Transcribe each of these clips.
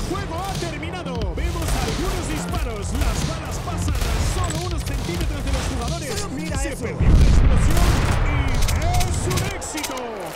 juego ha terminado. Vemos algunos disparos. Las balas pasan a solo unos centímetros de los jugadores. Mira Se eso. perdió la explosión y es un éxito.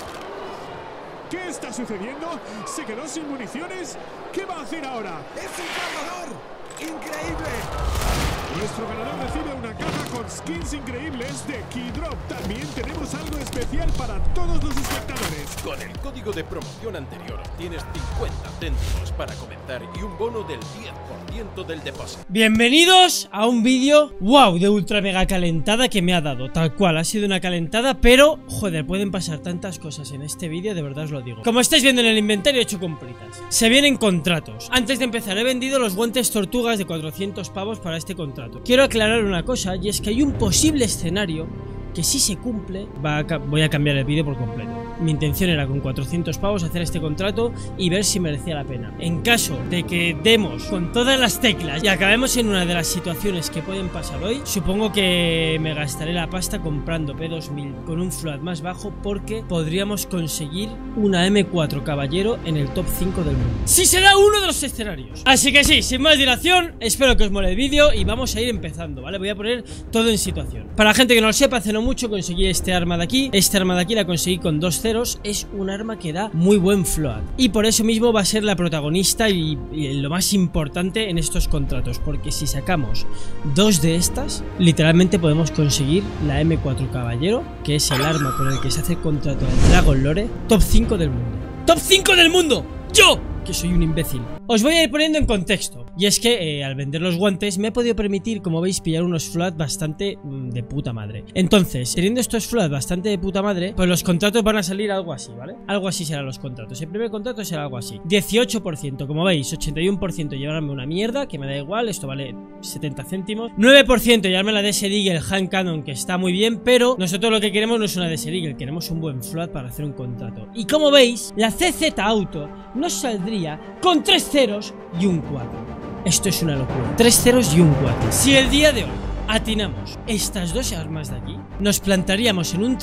¿Qué está sucediendo? ¿Se quedó sin municiones? ¿Qué va a hacer ahora? ¡Es un cargador! ¡Increíble! Nuestro ganador recibe una caja con skins increíbles de Keydrop. También tenemos algo especial para todos los espectadores. Con el código de promoción anterior obtienes 50 céntimos para comenzar y un bono del 10% del depósito. Bienvenidos a un vídeo, wow, de ultra mega calentada que me ha dado. Tal cual, ha sido una calentada, pero, joder, pueden pasar tantas cosas en este vídeo, de verdad os lo digo. Como estáis viendo en el inventario, he hecho compritas. Se vienen contratos. Antes de empezar, he vendido los guantes tortugas de 400 pavos para este contrato. Quiero aclarar una cosa, y es que hay un posible escenario que si se cumple, voy a cambiar el vídeo por completo. Mi intención era con 400 pavos hacer este contrato y ver si merecía la pena. En caso de que demos con todas las teclas y acabemos en una de las situaciones que pueden pasar hoy, supongo que me gastaré la pasta comprando P2000 con un float más bajo, porque podríamos conseguir una M4 Caballero en el top 5 del mundo. Sí, será uno de los escenarios. Así que sí, sin más dilación, espero que os mole el vídeo y vamos a ir empezando, ¿vale? Voy a poner todo en situación. Para la gente que no lo sepa, hace no mucho conseguí este arma de aquí. Esta arma de aquí la conseguí con 2 ceros. Es un arma que da muy buen float y por eso mismo va a ser la protagonista y lo más importante en estos contratos, porque si sacamos 2 de estas, literalmente podemos conseguir la M4 Caballero, que es el arma con el que se hace el contrato del Dragon Lore, top 5 del mundo. ¡Top 5 del mundo! ¡Yo! Que soy un imbécil. Os voy a ir poniendo en contexto. Y es que al vender los guantes me he podido permitir, como veis, pillar unos float bastante de puta madre. Entonces, teniendo estos float bastante de puta madre, pues los contratos van a salir algo así, ¿vale? Algo así serán los contratos. El primer contrato será algo así: 18%, como veis, 81% llevarme una mierda, que me da igual, esto vale 70 céntimos. 9% llevarme la Desert Eagle Hand Cannon, que está muy bien, pero nosotros lo que queremos no es una Desert Eagle, queremos un buen float para hacer un contrato. Y como veis, la CZ Auto nos saldría con 3 ceros y un 4. Esto es una locura. 3 ceros y un 4. Si el día de hoy atinamos estas dos armas de aquí, nos plantaríamos en un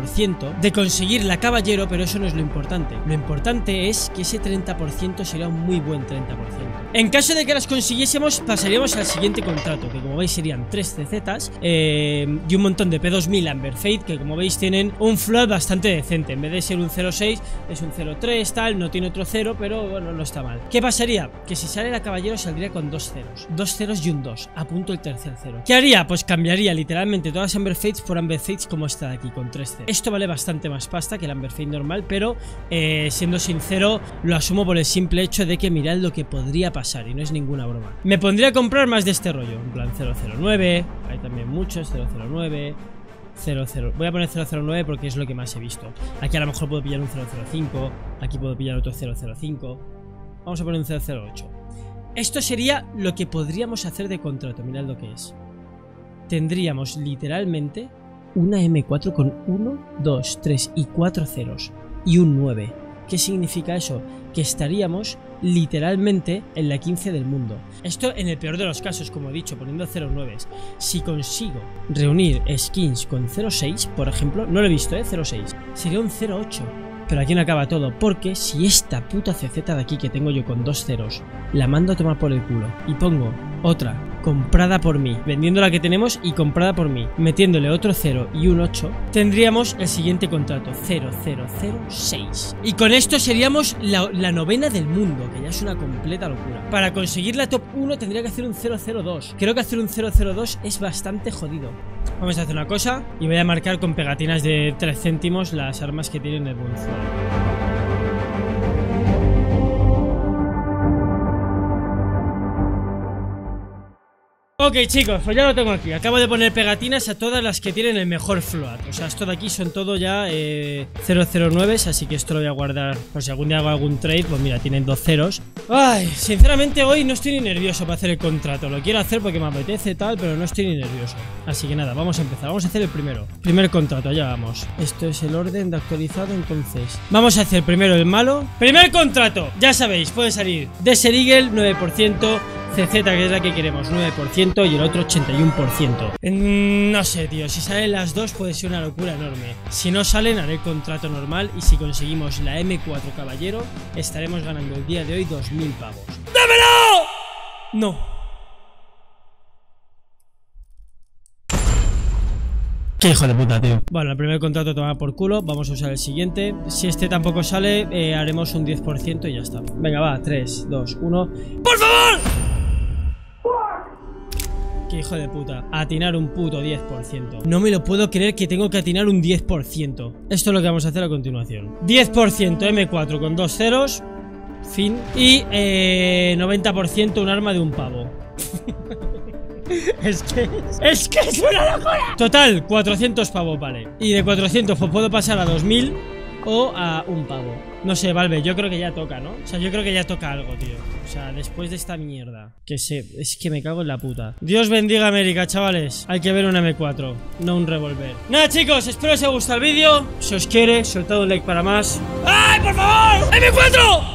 30% de conseguir la Caballero, pero eso no es lo importante. Lo importante es que ese 30% será un muy buen 30%. En caso de que las consiguiésemos, pasaríamos al siguiente contrato, que como veis serían 3 CZs y un montón de P2000 Amber Fate, que como veis tienen un float bastante decente. En vez de ser un 0.6, es un 0.3, tal, no tiene otro 0, pero bueno, no está mal. ¿Qué pasaría? Que si sale la Caballero saldría con 2 ceros. 2 ceros y un 2. Apunto el tercer cero. ¿Qué haría? Pues cambiaría literalmente todas las Amber Fates por Amber Fates como esta de aquí, con 3 ceros. Esto vale bastante más pasta que el Amber Fate normal, pero siendo sincero, lo asumo por el simple hecho de que mirad lo que podría pasar, y no es ninguna broma. Me pondría a comprar más de este rollo, en plan 009, hay también muchos, 009... 00. Voy a poner 009 porque es lo que más he visto. Aquí a lo mejor puedo pillar un 005, aquí puedo pillar otro 005. Vamos a poner un 008. Esto sería lo que podríamos hacer de contrato. Mirad lo que es. Tendríamos literalmente una M4 con 1, 2, 3 y 4 ceros y un 9. ¿Qué significa eso? Que estaríamos literalmente en la 15 del mundo. Esto en el peor de los casos, como he dicho, poniendo 09. Si consigo reunir skins con 06, por ejemplo, no lo he visto, 06, sería un 08. Pero aquí no acaba todo, porque si esta puta CZ de aquí que tengo yo con 2 ceros la mando a tomar por el culo y pongo otra comprada por mí, vendiendo la que tenemos y comprada por mí, metiéndole otro 0 y un 8, tendríamos el siguiente contrato, 0006. Y con esto seríamos la novena del mundo, que ya es una completa locura. Para conseguir la top 1 tendría que hacer un 002. Creo que hacer un 002 es bastante jodido. Vamos a hacer una cosa y voy a marcar con pegatinas de 3 céntimos las armas que tienen el bonfire. Ok, chicos, pues ya lo tengo aquí. Acabo de poner pegatinas a todas las que tienen el mejor float. O sea, esto de aquí son todo ya 009, así que esto lo voy a guardar por si algún día hago algún trade. Pues mira, tienen 2 ceros. Ay, sinceramente hoy no estoy ni nervioso para hacer el contrato. Lo quiero hacer porque me apetece tal, pero no estoy ni nervioso. Así que nada, vamos a empezar. Vamos a hacer el primero. Primer contrato, allá vamos. Esto es el orden de actualizado, entonces vamos a hacer primero el malo. Primer contrato, ya sabéis, puede salir Desert Eagle 9%, CZ, que es la que queremos, 9% y el otro 81%. No sé, tío, si salen las dos puede ser una locura enorme. Si no salen, haré el contrato normal y si conseguimos la M4 caballero, estaremos ganando el día de hoy 2000 pavos. ¡Dámelo! No. Qué hijo de puta, tío. Bueno, el primer contrato toma por culo. Vamos a usar el siguiente. Si este tampoco sale, haremos un 10% y ya está. Venga, va, 3, 2, 1. ¡Por favor! Qué hijo de puta. Atinar un puto 10%. No me lo puedo creer que tengo que atinar un 10%. Esto es lo que vamos a hacer a continuación. 10% M4 con 2 ceros. Fin. Y 90% un arma de un pavo. Es que es una locura. Total, 400 pavos, vale. Y de 400 pues puedo pasar a 2000 o a un pavo. No sé, Valve, yo creo que ya toca, ¿no? O sea, yo creo que ya toca algo, tío. O sea, después de esta mierda. Que sé, es que me cago en la puta. Dios bendiga América, chavales. Hay que ver un M4, no un revólver. Nada, chicos, espero que os haya gustado el vídeo. Si os quiere, soltad un like para más. ¡Ay, por favor! ¡M4!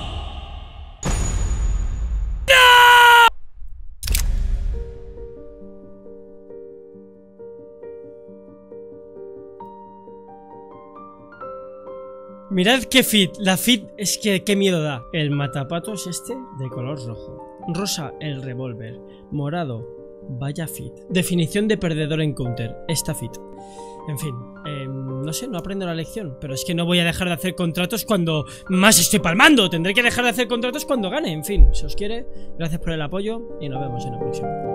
Mirad qué fit, la fit es que qué miedo da. El matapatos este de color rojo. Rosa el revólver. Morado, vaya fit. Definición de perdedor en counter, esta fit. En fin, no sé, no aprendo la lección. Pero es que no voy a dejar de hacer contratos cuando más estoy palmando. Tendré que dejar de hacer contratos cuando gane. En fin, si os quiere, gracias por el apoyo y nos vemos en la próxima.